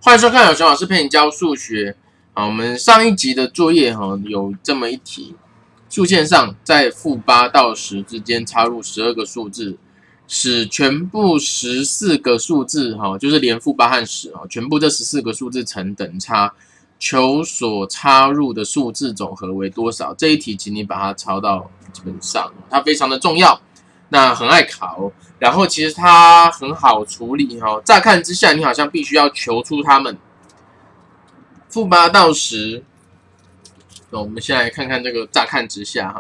欢迎收看有熊老师陪你教数学。我们上一集的作业有这么一题：数线上在-8到10之间插入12个数字，使全部14个数字就是连-8和10全部这14个数字成等差，求所插入的数字总和为多少？这一题请你把它抄到基本上，它非常的重要。那很爱考，然后其实它很好处理乍看之下，你好像必须要求出它们-8到10。我们先来看看这个乍看之下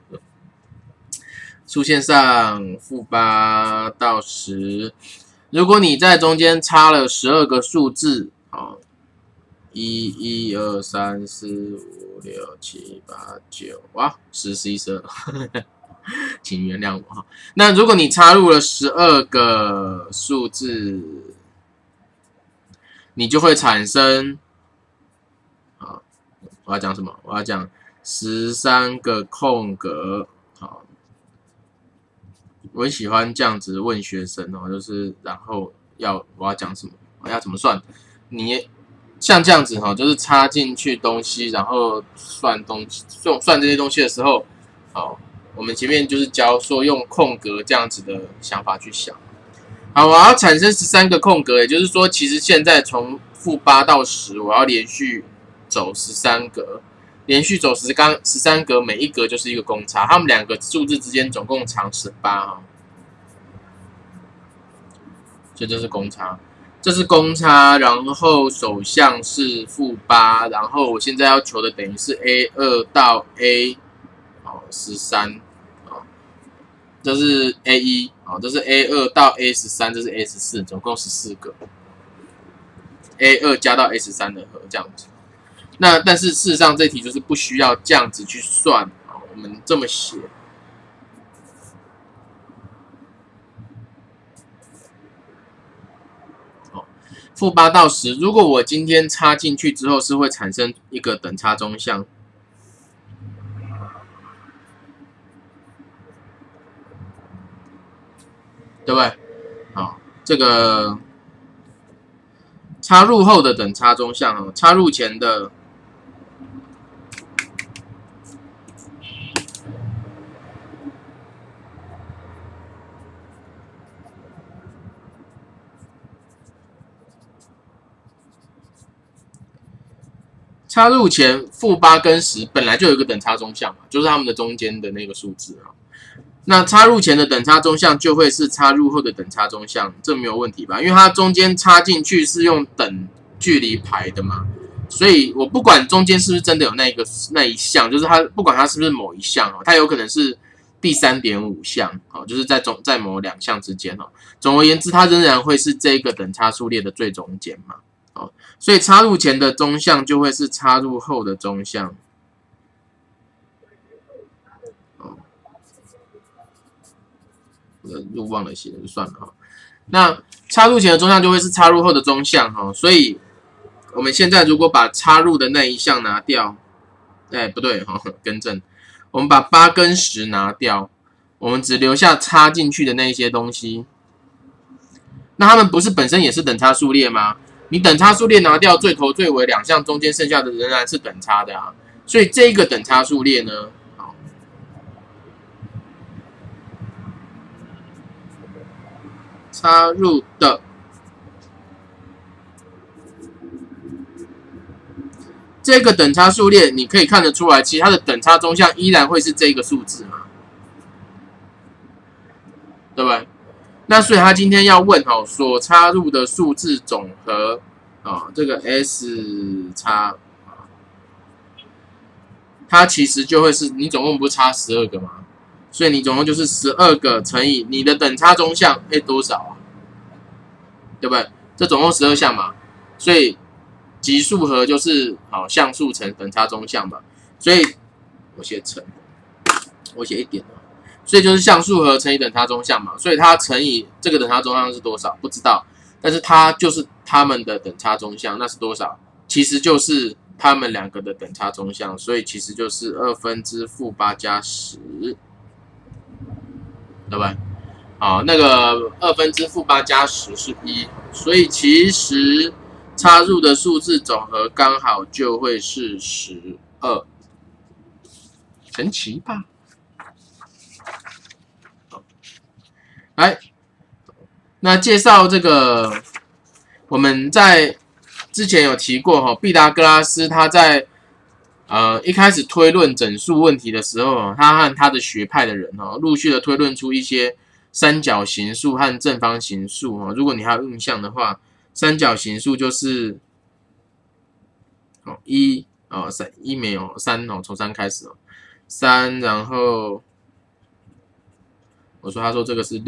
数线上-8到10，如果你在中间插了12个数字1、1、2、3、4、5、6、7、8、9，哇，10、11、12。请原谅我那如果你插入了12个数字，你就会产生我要讲什么？我要讲13个空格。我很喜欢这样子问学生就是然后我要讲什么？我要怎么算？你像这样子就是插进去东西，然后算这些东西的时候，我们前面就是教说用空格这样子的想法去想。好，我要产生13个空格，也就是说，其实现在从-8到10，我要连续走13格，连续走13格，每一格就是一个公差，它们两个数字之间总共长18所以这是公差，这是公差，然后首项是-8，然后我现在要求的等于是 A2 到 A13。这是 A1 这是 A2 到 A13， 这是 A14， 总共14个 A2 加到 A13 的和这样子。那但是事实上这题就是不需要这样子去算我们这么写。-8到10，如果我今天插进去之后是会产生一个等差中项。对不对？这个插入后的等差中项插入前的插入前-8跟10本来就有一个等差中项嘛，就是它们的中间的那个数字那插入前的等差中项就会是插入后的等差中项，这没有问题吧？因为它中间插进去是用等距离排的嘛，所以我不管中间是不是真的有那一项，就是它不管它是不是某一项它有可能是第3.5项就是在某2项之间总而言之，它仍然会是这个等差数列的最中间嘛所以插入前的中项就会是插入后的中项。又忘了写了，就算了那插入前的中项就会是插入后的中项所以我们现在如果把插入的那一项拿掉，不对更正，我们把8跟10拿掉，我们只留下插进去的那一些东西。那它们不是本身也是等差数列吗？你等差数列拿掉，最头最尾2项中间剩下的仍然是等差的所以这个等差数列呢？插入的这个等差数列，你可以看得出来，其实它的等差中项依然会是这个数字嘛，对不对？那所以他今天要问所插入的数字总和这个 S 插它其实就会是你总共不是插12个吗？所以你总共就是12个乘以你的等差中项多少对不对？这总共12项嘛，所以级数和就是项数乘等差中项嘛，所以我写乘，我写1点所以就是项数和乘以等差中项嘛，所以它乘以这个等差中项是多少？不知道，但是它就是它们的等差中项，那是多少？其实就是它们两个的等差中项，所以其实就是2/-8加10。对不对？那个2/-8加10是1，所以其实插入的数字总和刚好就会是12，神奇吧？来，那介绍这个，我们在之前有提过哈，毕达哥拉斯他在一开始推论整数问题的时候，他和他的学派的人陆续的推论出一些三角形数和正方形数如果你还有印象的话，三角形数就是1没有3从3开始3，然后他说这个是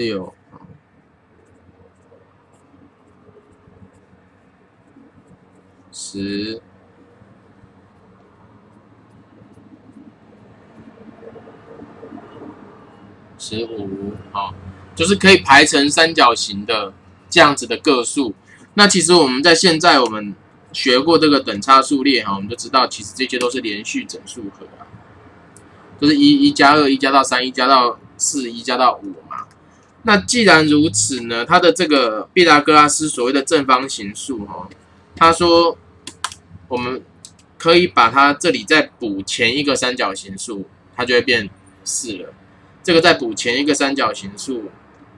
6。10、15，就是可以排成三角形的这样子的个数。那其实我们在现在我们学过这个等差数列我们就知道，其实这些都是连续整数和就是1加2、1加到3、1加到4、1加到5嘛。那既然如此呢，它的这个毕达哥拉斯所谓的正方形数他说我们可以把它这里再补前一个三角形数，它就会变4了。这个再补前一个三角形数，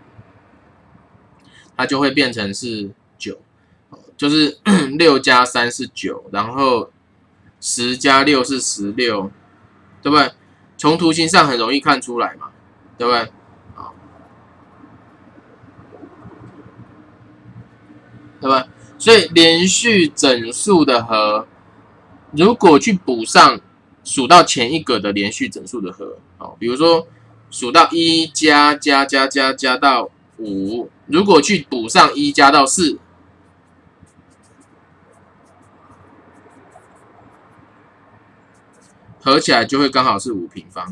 它就会变成是9，就是6加3是9，然后10加6是16，对不对？从图形上很容易看出来嘛，对不对？对吧？所以连续整数的和，如果去补上数到前一个的连续整数的和，比如说数到1加到5，如果去补上1加到4，合起来就会刚好是5平方。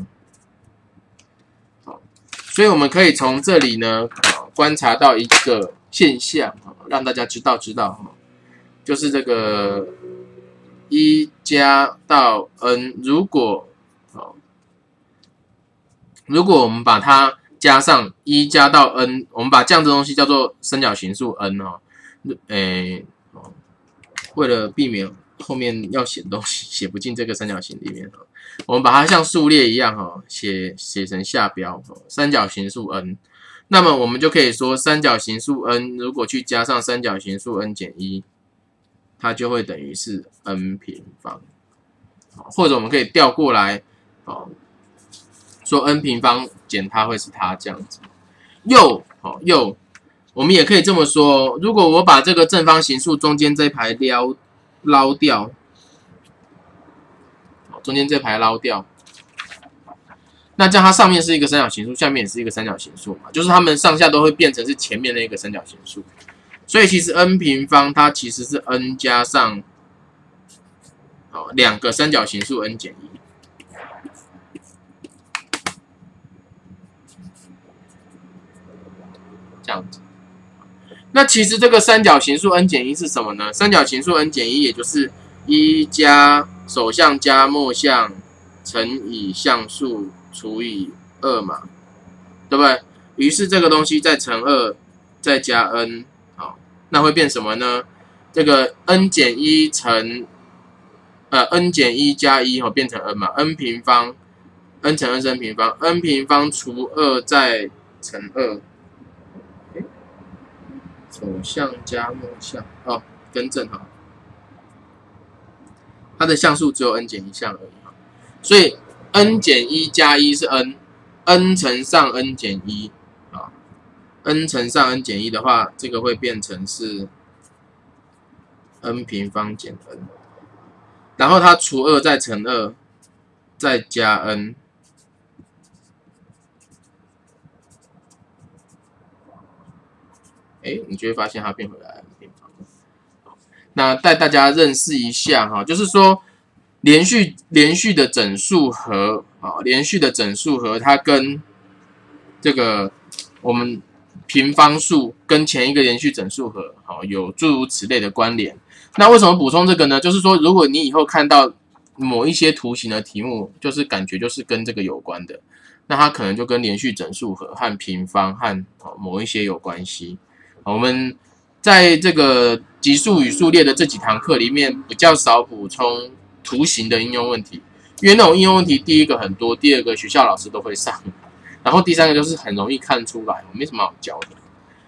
所以我们可以从这里呢观察到一个现象，让大家知道，就是这个1加到 n， 如果我们把它加上1加到 n， 我们把这样的东西叫做三角形数 n 为了避免后面要写东西写不进这个三角形里面我们把它像数列一样写成下标三角形数 n。那么我们就可以说，三角形数 n 如果去加上三角形数 n 减1，它就会等于是 n 平方。或者我们可以调过来，说 n 平方减它会是它这样子。又我们也可以这么说，如果我把这个正方形数中间这一排捞掉，中间这排捞掉。那这样它上面是一个三角形数，下面也是一个三角形数嘛，就是它们上下都会变成是前面那个三角形数。所以其实 n 平方它其实是 n 加上2个三角形数 n 减1。这样子。那其实这个三角形数 n 减1是什么呢？三角形数 n 减1也就是1加首项加末项乘以项数除以2嘛，对不对？于是这个东西再乘2，再加 n， 那会变什么呢？这个 n 减1乘n 减1加1变成 n 嘛 ，n 平方 n 乘 n 是 n 平方 ，n 平方除2再乘2，首项加末项更正它的项数只有 n 减1项而已所以 n 减1加1是 n 乘上 n 减1n 乘上 n 减1的话，这个会变成是 n 平方减 n， 然后它除2再乘2再加 n， 你就会发现它变回来 n 平方。那带大家认识一下就是说连续的整数和连续的整数和它跟这个我们平方数跟前一个连续整数和有诸如此类的关联。那为什么补充这个呢？就是说如果你以后看到某一些图形的题目，就是感觉就是跟这个有关的，那它可能就跟连续整数和和平方和某一些有关系。我们在这个级数与数列的这几堂课里面，比较少补充图形的应用问题，因为那种应用问题，第一个很多，第二个学校老师都会上，然后第三个就是很容易看出来，没什么好教的。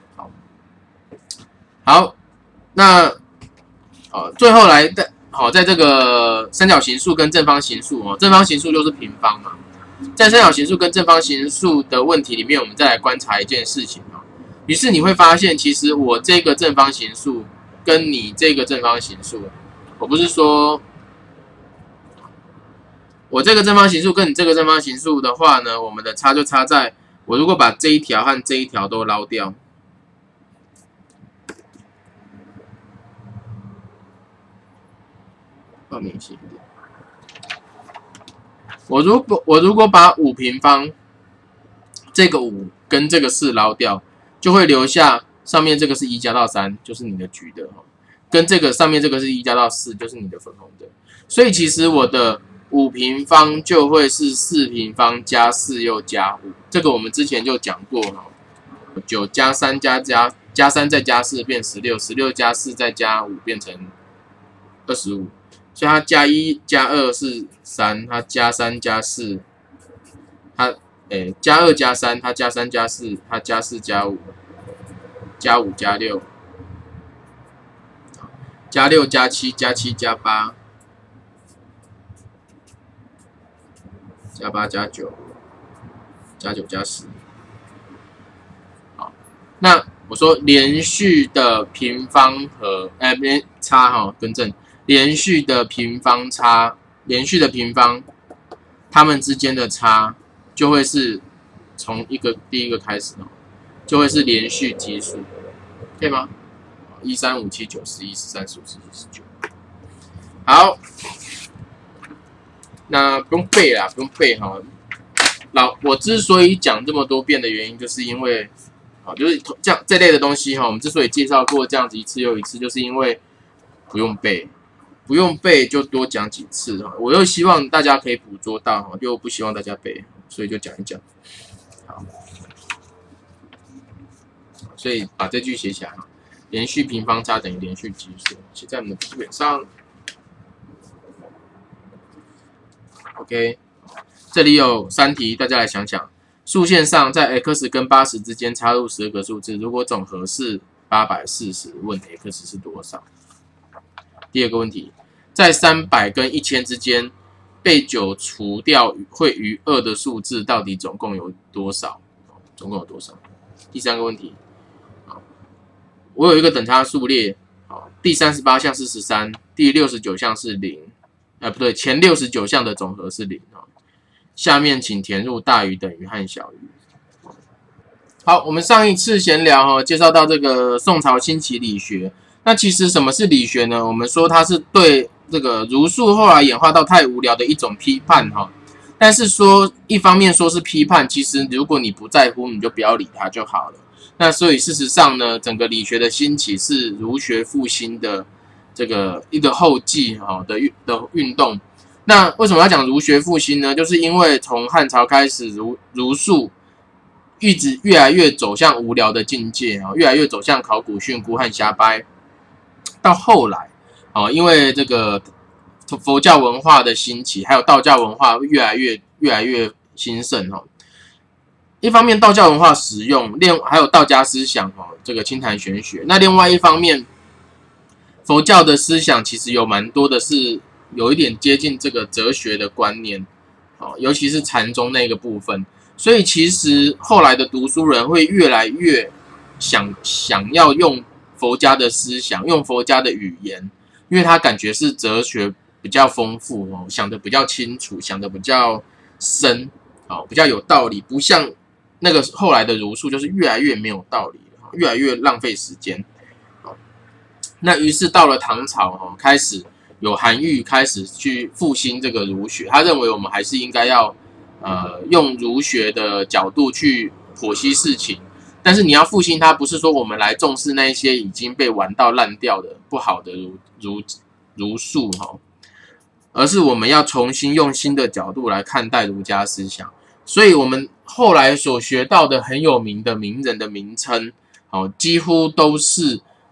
好，那最后来的在这个三角形数跟正方形数正方形数就是平方嘛，在三角形数跟正方形数的问题里面，我们再来观察一件事情于是你会发现，其实我这个正方形数跟你这个正方形数，我不是说我这个正方形数跟你这个正方形数的话呢，我们的差就差在我如果把这一条和这一条都捞掉，放明显一点。我如果把5平方这个5跟这个4捞掉，就会留下上面这个是1加到3，就是你的橘的跟这个上面这个是1加到4，就是你的粉红的。所以其实我的5平方就会是4平方加4又加5，这个我们之前就讲过9加3加3再加4变16，16加4再加5变成25。所以它加1加2是3，它加3加4，它加2加3，它加3加4，它加4加5，加5加6，加6加7加7加8，加8加9，加9加10。好，那我说连续的平方和差更正。连续的平方差，连续的平方，它们之间的差就会是从第一个开始就会是连续级数，可以吗？1、3、5、7、9、11、13、15、14、19。好，那不用背啦，不用背我之所以讲这么多遍的原因，就是因为就是这类的东西我们之所以介绍过这样子一次又一次，就是因为不用背。不用背就多讲几次我又希望大家可以捕捉到又不希望大家背，所以就讲一讲。好，所以把这句写起来连续平方差等于连续级数，写在我们的笔记本上。OK， 这里有3题，大家来想想。数线上在 x 跟80之间插入12个数字，如果总和是840，问 x 是多少？第二个问题，在300跟1000之间被9除掉会余2的数字，到底总共有多少？总共有多少？第三个问题，我有一个等差数列，第38项是13，第69项是0，不对，前69项的总和是0。下面请填入大于、等于和小于。好，我们上一次闲聊介绍到这个宋朝兴起理学。那其实什么是理学呢？我们说它是对这个儒术后来演化到太无聊的一种批判但是说一方面说是批判，其实如果你不在乎，你就不要理它就好了。那所以事实上呢，整个理学的兴起是儒学复兴的这个一个后继的运动。那为什么要讲儒学复兴呢？就是因为从汉朝开始，儒术一直越来越走向无聊的境界越来越走向考古训诂和瞎掰。到后来因为这个佛教文化的兴起，还有道教文化越来越兴盛一方面道教文化实用，还有道家思想这个清谈玄学。那另外一方面，佛教的思想其实有蛮多的是有一点接近这个哲学的观念尤其是禅宗那个部分。所以其实后来的读书人会越来越想要用佛家的思想，用佛家的语言，因为他感觉是哲学比较丰富想得比较清楚，想得比较深比较有道理，不像那个后来的儒术就是越来越没有道理，越来越浪费时间。那于是到了唐朝开始有韩愈开始去复兴这个儒学，他认为我们还是应该要用儒学的角度去剖析事情。但是你要复兴它，不是说我们来重视那些已经被玩到烂掉的不好的儒术而是我们要重新用新的角度来看待儒家思想。所以我们后来所学到的很有名的名人的名称几乎都是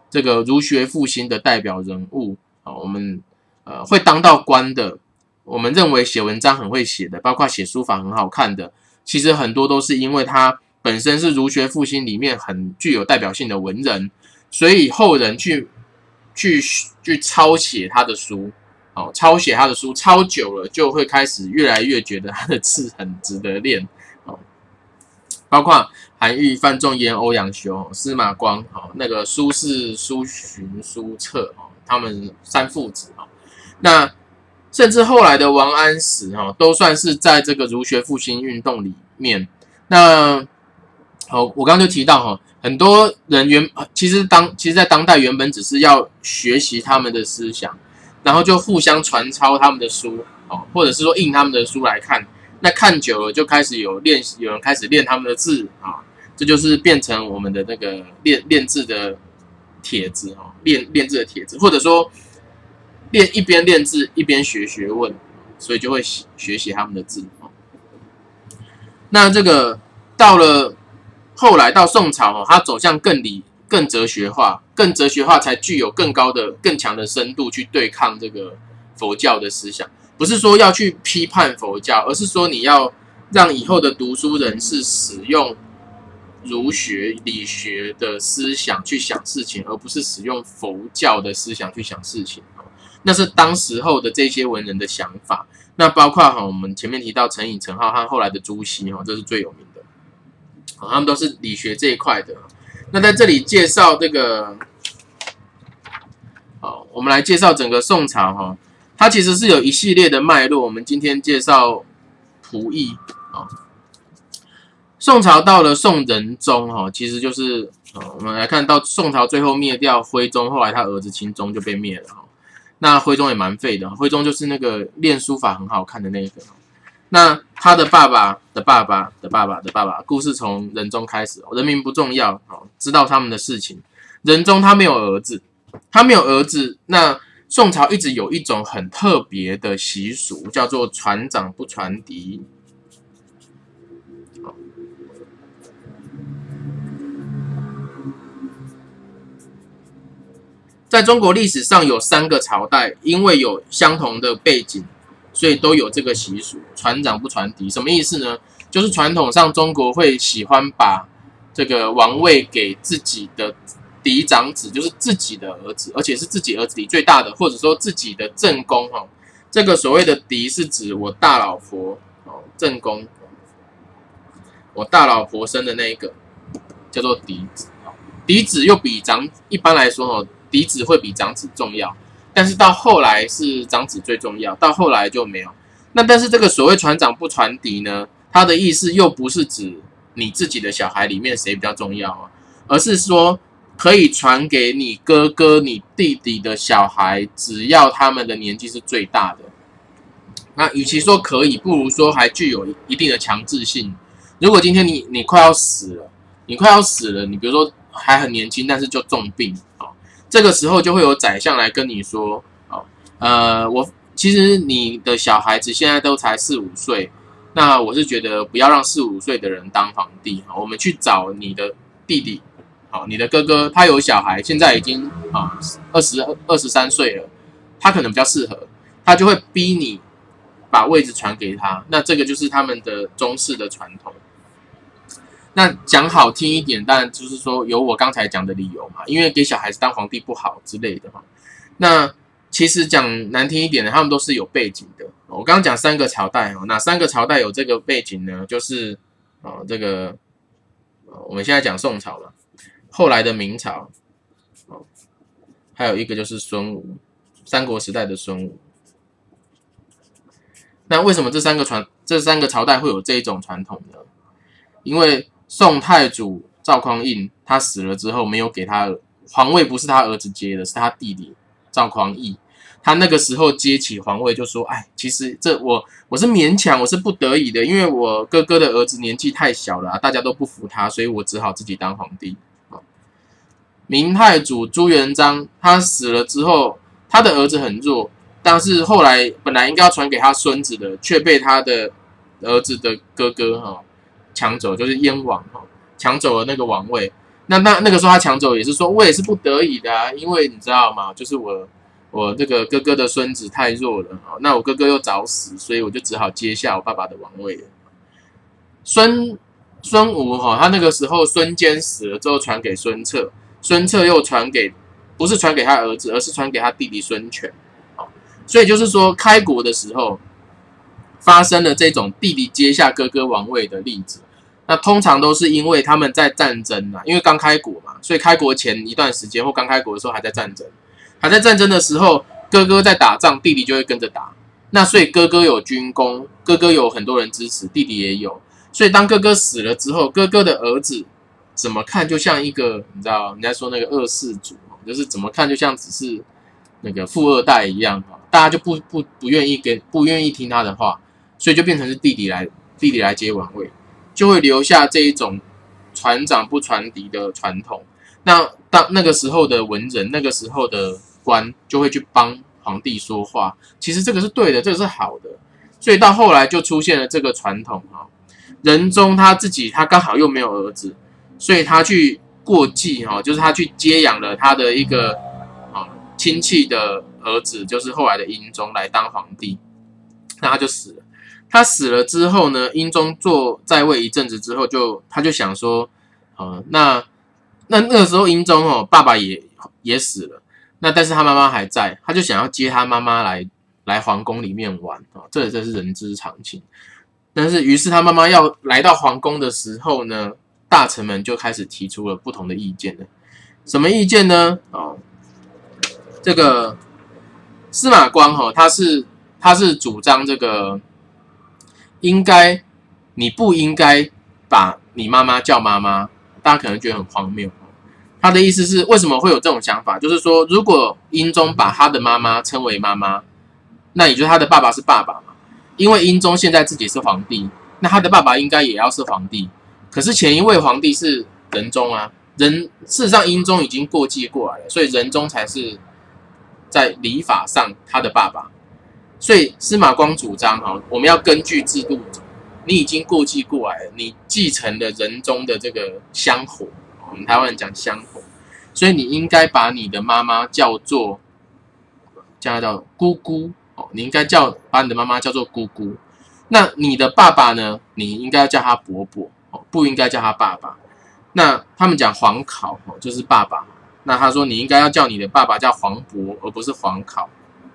这个儒学复兴的代表人物啊，我们会当到官的，我们认为写文章很会写的，包括写书法很好看的，其实很多都是因为他本身是儒学复兴里面很具有代表性的文人，所以后人去抄写他的书，抄写他的书，抄久了就会开始越来越觉得他的字很值得练，包括韩愈、范仲淹、欧阳修、司马光，那个苏轼、苏洵、苏辙，他们三父子，那甚至后来的王安石，都算是在这个儒学复兴运动里面。那我刚刚就提到，很多人其实在当代原本只是要学习他们的思想，然后就互相传抄他们的书，或者是说印他们的书来看。那看久了就开始有人开始练他们的字啊，这就是变成我们的那个练字的帖子，练字的帖子，或者说一边练字一边学学问，所以就会学习他们的字。那这个到了后来到宋朝，它走向更哲学化，才具有更强的深度去对抗这个佛教的思想。不是说要去批判佛教，而是说你要让以后的读书人是使用儒学、理学的思想去想事情，而不是使用佛教的思想去想事情。那是当时候的这些文人的想法。那包括我们前面提到陈寅、陈浩和后来的朱熹，这是最有名的，他们都是理学这一块的。那在这里介绍这个，我们来介绍整个宋朝，它其实是有一系列的脉络。我们今天介绍仆役，宋朝到了宋仁宗，其实就是我们来看到宋朝最后灭掉徽宗，后来他儿子钦宗就被灭了。那徽宗也蛮废的，徽宗就是那个练书法很好看的那个。那他的爸爸的爸爸的爸爸的爸爸，故事从仁宗开始。人民不重要，知道他们的事情。仁宗他没有儿子，那宋朝一直有一种很特别的习俗，叫做传长不传嫡。在中国历史上有3个朝代，因为有相同的背景，所以都有这个习俗，传长不传嫡。什么意思呢？就是传统上中国会喜欢把这个王位给自己的嫡长子，就是自己的儿子，而且是自己儿子里最大的，或者说自己的正宫。这个所谓的嫡是指我大老婆，正宫，我大老婆生的那一个叫做嫡子。嫡子又比一般来说，嫡子会比长子重要，但是到后来是长子最重要，到后来就没有。那但是这个所谓传长不传嫡呢，它的意思又不是指你自己的小孩里面谁比较重要，而是说可以传给你哥哥、你弟弟的小孩，只要他们的年纪是最大的。那与其说可以，不如说还具有一定的强制性。如果今天你快要死了，你比如说还很年轻，但是就重病，这个时候就会有宰相来跟你说，其实你的小孩子现在都才4、5岁，那我是觉得不要让4、5岁的人当皇帝，我们去找你的弟弟，你的哥哥，他有小孩，现在已经23岁了，他可能比较适合，他就会逼你把位置传给他。那这个就是他们的中式的传统。那讲好听一点，当然就是说有我刚才讲的理由嘛，因为给小孩子当皇帝不好之类的。那其实讲难听一点的，他们都是有背景的。我刚刚讲3个朝代，哪3个朝代有这个背景呢？就是这个我们现在讲宋朝了，后来的明朝，还有一个就是孙吴，三国时代的孙吴。那为什么这三个朝代会有这一种传统呢？因为宋太祖赵匡胤他死了之后，没有给他皇位，不是他儿子接的，是他弟弟赵匡义。他那个时候接起皇位就说：“哎，其实我是勉强，我是不得已的，因为我哥哥的儿子年纪太小了，大家都不服他，所以我只好自己当皇帝。”明太祖朱元璋他死了之后，他的儿子很弱，但是后来本来应该要传给他孙子的，却被他的儿子的哥哥抢走，就是燕王抢走了那个王位。 那个时候他抢走也是说，我也是不得已的啊，因为你知道吗？就是我这个哥哥的孙子太弱了，那我哥哥又早死，所以我就只好接下我爸爸的王位了。孙吴他那个时候孙坚死了之后传给孙策，孙策又不是传给他儿子，而是传给他弟弟孙权。所以就是说，开国的时候发生了这种弟弟接下哥哥王位的例子。那通常都是因为他们在战争因为刚开国嘛，所以开国前一段时间或刚开国的时候还在战争，的时候，哥哥在打仗，弟弟就会跟着打。那所以哥哥有军功，哥哥有很多人支持，弟弟也有。所以当哥哥死了之后，哥哥的儿子怎么看就像一个，你知道人家说那个二世祖，就是怎么看就像只是那个富二代一样，大家就不愿意听他的话，所以就变成是弟弟来接王位。就会留下这一种传长不传嫡的传统。那当那个时候的文人，那个时候的官就会去帮皇帝说话，其实这个是对的，这个是好的。所以到后来就出现了这个传统仁宗他刚好又没有儿子，所以他去过继就是他去接养了他的一个亲戚的儿子，就是后来的英宗来当皇帝，那他就死了。他死了之后呢，英宗在位一阵子之后他就想说，那个时候英宗爸爸也死了，那但是他妈妈还在，他就想要接他妈妈来皇宫里面玩这是人之常情。但是于是他妈妈要来到皇宫的时候呢，大臣们就开始提出了不同的意见了。什么意见呢？这个司马光他是主张这个。你不应该把你妈妈叫妈妈，大家可能觉得很荒谬。他的意思是，为什么会有这种想法？就是说，如果英宗把他的妈妈称为妈妈，那也就是他的爸爸是爸爸嘛。因为英宗现在自己是皇帝，那他的爸爸应该也要是皇帝。可是前一位皇帝是仁宗啊，事实上英宗已经过继过来了，所以仁宗才是在礼法上他的爸爸。所以司马光主张我们要根据制度走。你已经过继过来了，你继承了仁宗的这个香火，我们台湾人讲香火，所以你应该把你的妈妈叫做姑姑你应该把你的妈妈叫做姑姑。那你的爸爸呢？你应该叫他伯伯不应该叫他爸爸。那他们讲皇考就是爸爸，那他说你应该要叫你的爸爸叫皇伯，而不是皇考。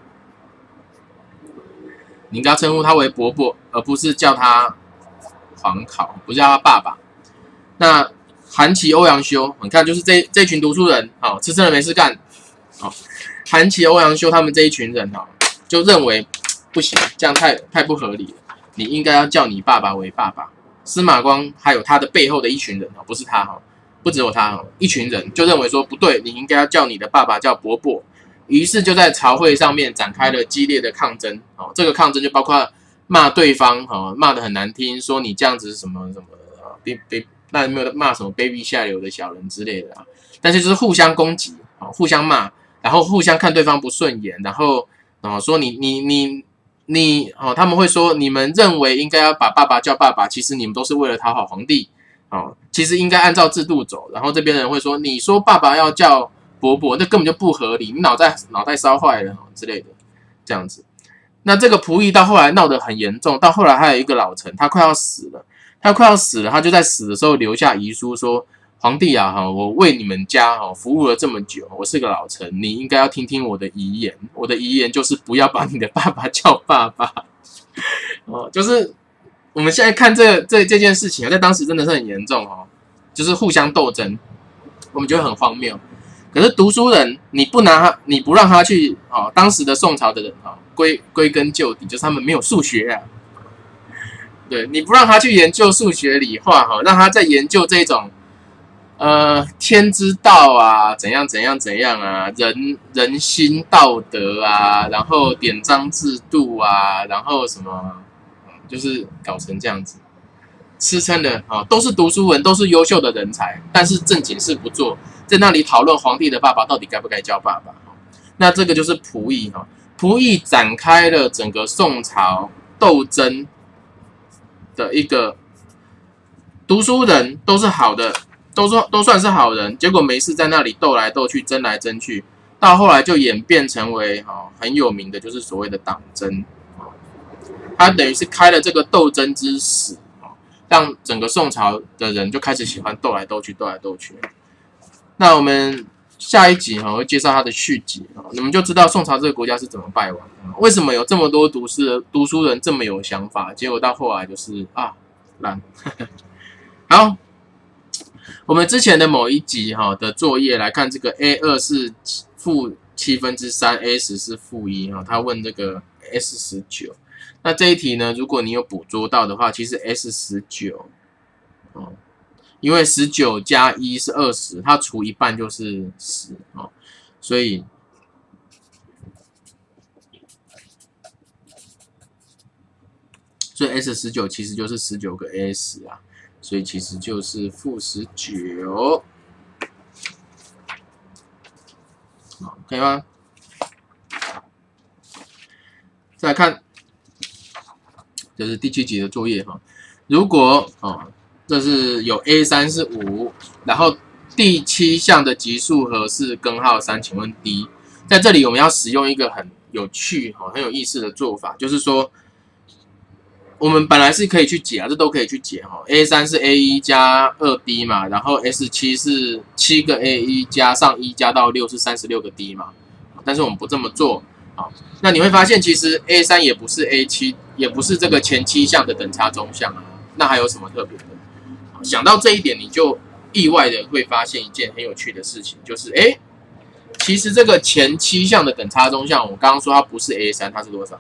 你应该称呼他为伯伯，而不是叫他皇考，不是叫他爸爸。那韩琦、欧阳修，你看就是这群读书人，吃撑了没事干，韩琦、欧阳修他们这一群人，就认为不行，这样太不合理了。你应该要叫你爸爸为爸爸。司马光还有他的背后的一群人，不是他不只有他一群人就认为说不对，你应该要叫你的爸爸叫伯伯。于是就在朝会上面展开了激烈的抗争，这个抗争就包括骂对方，骂得很难听，说你这样子什么什么，那没有骂什么卑鄙下流的小人之类的但是就是互相攻击，互相骂，然后互相看对方不顺眼，然后说你他们会说你们认为应该要把爸爸叫爸爸，其实你们都是为了讨好皇帝，其实应该按照制度走。然后这边的人会说，你说爸爸要叫伯伯，那根本就不合理，你脑袋烧坏了之类的，这样子。那这个仆役到后来闹得很严重，到后来还有一个老臣，他快要死了，他就在死的时候留下遗书说，皇帝啊，我为你们家服务了这么久，我是个老臣，你应该要听听我的遗言。我的遗言就是不要把你的爸爸叫爸爸。就是我们现在看这件事情，在当时真的是很严重就是互相斗争，我们觉得很荒谬。可是读书人，你不让他去当时的宋朝的人归根究底，就是他们没有数学啊。对，你不让他去研究数学理化让他在研究这种天之道啊，怎样啊，人心道德啊，然后典章制度啊，然后什么就是搞成这样子，吃撑的都是读书人，都是优秀的人才，但是正经事不做，在那里讨论皇帝的爸爸到底该不该叫爸爸。那这个就是仆役仆役展开了整个宋朝斗争的一个，读书人都是好的， 都算是好人，结果没事在那里斗来斗去，争来争去，到后来就演变成为很有名的，就是所谓的党争。他等于是开了这个斗争之始，让整个宋朝的人就开始喜欢斗来斗去，斗来斗去。那我们下一集会介绍他的续集，你们就知道宋朝这个国家是怎么败亡的，为什么有这么多读书人这么有想法，结果到后来就是烂。好，我们之前的某一集的作业来看，这个 A2 是-3，A10 是-1，他问这个 S19。那这一题呢，如果你有捕捉到的话，其实 S19，因为19加1是20，它除一半就是10，所以S19其实就是19个 A10啊，所以其实就是-19，可以吗？再来看。就是第7集的作业如果这是有 A3 是5，然后第7项的级数和是根号3，请问 D， 在这里我们要使用一个很有趣很有意思的做法，就是说我们本来是可以去解这都可以去解A3 是 A1 加 2D 嘛，然后 S7 是7个 A1 加上1加到6是36个 D 嘛，但是我们不这么做。那你会发现，其实 A3 也不是 A7， 也不是这个前7项的等差中项啊。那还有什么特别的？想到这一点，你就意外的会发现一件很有趣的事情，就是其实这个前7项的等差中项，我刚刚说它不是 A3， 它是多少？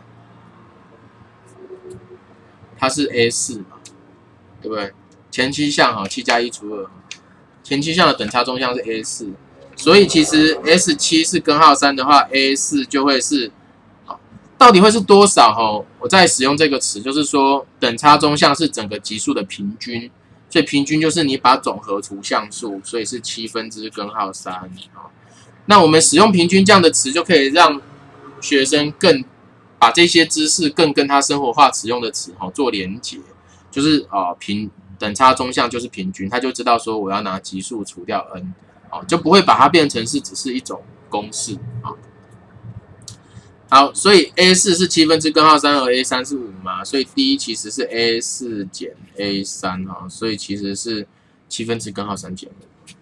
它是 A4 嘛，对不对？前7项7加1除2，前7项的等差中项是 A4。所以其实 S7 是根号3的话 ，A4 就会是，到底会是多少？我在使用这个词，就是说等差中项是整个级数的平均，所以平均就是你把总和除项数，所以是7分之根号3。那我们使用平均这样的词，就可以让学生更把这些知识更跟他生活化使用的词做连结，就是等差中项就是平均，他就知道说我要拿级数除掉 n。就不会把它变成是只是一种公式好，所以 A4 是7分之根号3，而 A3 是5嘛，所以 D 其实是 A4 减 A3 所以其实是7分之根号3减5，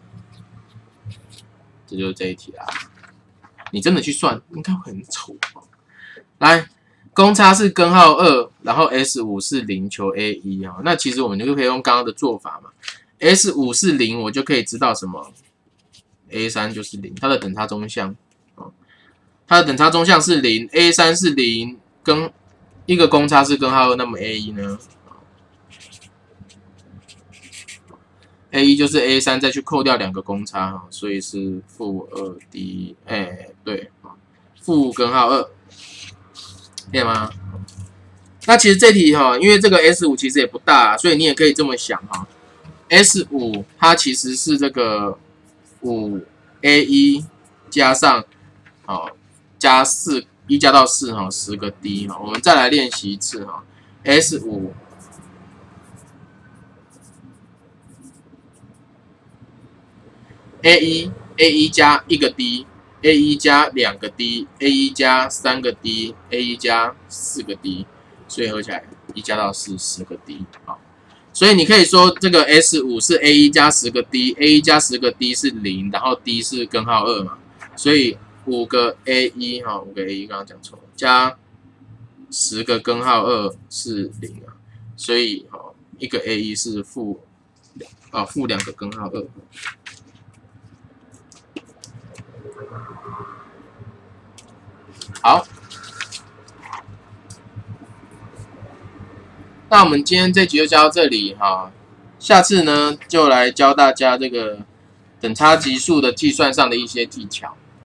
这就是这一题啦。你真的去算，应该会很丑。来，公差是根号2，然后 S5 是0，求 A1 那其实我们就可以用刚刚的做法嘛。S5 是0，我就可以知道什么 ？A3 就是0，它的等差中项，它的等差中项是0 ，A3 是0，跟一个公差是根号2，那么 A1 呢 ？A1 就是 A3 再去扣掉2个公差所以是-2D， 对，负根号2，可以吗？那其实这题因为这个 S5 其实也不大，所以你也可以这么想S5 它其实是这个5A1 加上加4 1加到410个 D 我们再来练习一次S5 A1 加1个 D A1 加2个 D A1 加3个 D A1 加4个 D， 所以合起来1加到4 10个 D 所以你可以说这个 S5 是 A1 加10个 D，A1 加10个 D 是0，然后 D 是根号2嘛，所以5个 A1 5个 A1 刚刚讲错了，加10个根号2是0所以一个 A1 是负2个根号2。好，那我们今天这集就教到这里下次呢就来教大家这个等差级数的计算上的一些技巧。